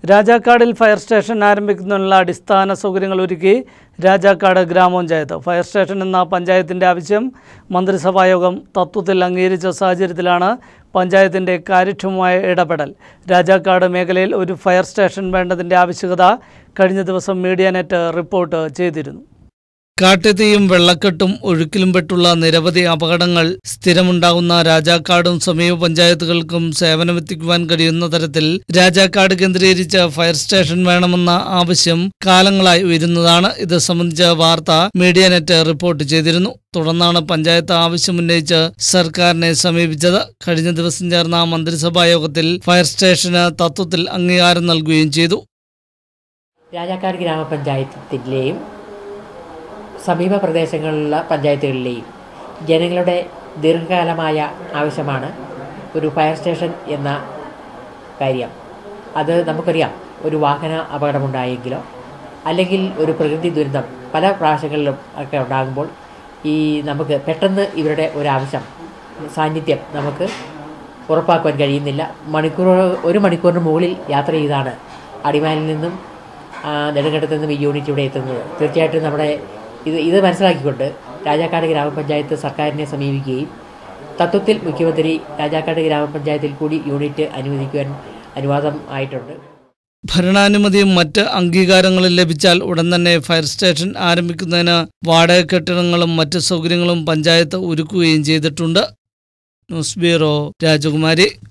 രാജാക്കാടിൽ fire station ആരംഭിക്കുന്നതിനുള്ള അടിസ്ഥാന സൗകര്യങ്ങൾ ഒരുക്കി രാജാക്കാട് ഗ്രാമപഞ്ചായത്ത്. ഫയർ സ്റ്റേഷൻ എന്ന പഞ്ചായത്തിൻ്റെ ആവശ്യം മന്ത്രിസഭായോഗം തത്വത്തിൽ അംഗീകരിച്ച സാഹചര്യത്തിലാണ് പഞ്ചായത്തിൻ്റെ കാര്യക്ഷമമായ ഇടപെടൽ. രാജാക്കാട് മേഖലയിൽ ഒരു ഫയർ സ്റ്റേഷൻ വേണ്ടതിൻ്റെ ആവശ്യകത കഴിഞ്ഞ ദിവസം മീഡിയാനെറ്റ് റിപ്പോർട്ട് ചെയ്തിരുന്നു. കാട്ടുതീയും വെള്ളക്കെട്ടും ഒഴുക്കിലും പെട്ടുള്ള നിരവധി അപകടങ്ങൾ സ്ഥിരമുണ്ടാകുന്ന രാജാക്കാടും സമീപ പഞ്ചായത്തുകൾക്കും സേവനമെത്തിക്കുവാൻ കഴിയുന്ന തരത്തിൽ രാജാക്കാട് കേന്ദ്രീകരിച്ച് ഫയർ സ്റ്റേഷൻ വേണമെന്ന ആവശ്യം കാലങ്ങളായി ഉയരുന്നതാണ്. ഇത് സംബന്ധിച്ച വാർത്ത മീഡിയാനെറ്റ് റിപ്പോർട്ട് ചെയ്തിരുന്നു. തുടർന്നാണ് പഞ്ചായത്ത് ആവശ്യമുന്നയിച്ച് സർക്കാരിനെ സമീപിച്ചത്. കഴിഞ്ഞ ദിവസം ചേർന്ന മന്ത്രിസഭാ യോഗത്തിൽ ഫയർ സ്റ്റേഷന് തത്വത്തിൽ അംഗീകാരം നൽകുകയും ചെയ്തു. രാജാക്കാട് ഗ്രാമപഞ്ചായത്തിലെയും സമീപ പ്രദേശങ്ങളിലുള്ള പഞ്ചായത്തുകളിലെയും ജനങ്ങളുടെ ദീർഘകാലമായ ആവശ്യമാണ് ഒരു ഫയർ സ്റ്റേഷൻ എന്ന കാര്യം. അത് നമുക്കറിയാം, ഒരു വാഹന അപകടമുണ്ടായെങ്കിലോ അല്ലെങ്കിൽ ഒരു പ്രകൃതി ദുരന്തം പല പ്രാവശ്യങ്ങളിലും ഒക്കെ ഉണ്ടാകുമ്പോൾ നമുക്ക് പെട്ടെന്ന് ഇവരുടെ ഒരാവശ്യം സാന്നിധ്യം നമുക്ക് ഉറപ്പാക്കുവാൻ കഴിയുന്നില്ല. ഒരു മണിക്കൂറിന് മുകളിൽ യാത്ര ചെയ്താണ് അടിമാലിൽ നിന്നും നെടുങ്കണ്ടത്തു നിന്നും ഈ യൂണിറ്റ് ഇവിടെ എത്തുന്നത്. തീർച്ചയായിട്ടും നമ്മുടെ ഇത് മനസ്സിലാക്കിക്കൊണ്ട് രാജാക്കാട് ഗ്രാമപഞ്ചായത്ത് സർക്കാരിനെ സമീപിക്കുകയും തത്വത്തിൽ മുഖ്യമന്ത്രി രാജാക്കാട് ഗ്രാമപഞ്ചായത്തിൽ കൂടി യൂണിറ്റ് അനുവദിക്കുവാൻ അനുവാദം ആയിട്ടുണ്ട്. ഭരണാനുമതിയും മറ്റ് അംഗീകാരങ്ങളും ലഭിച്ചാൽ ഉടൻ തന്നെ ഫയർ സ്റ്റേഷൻ ആരംഭിക്കുന്നതിന് വാടക കെട്ടിടങ്ങളും മറ്റ് സൗകര്യങ്ങളും പഞ്ചായത്ത് ഒരുക്കുകയും ചെയ്തിട്ടുണ്ട്. ന്യൂസ് ബ്യൂറോ, രാജകുമാരി.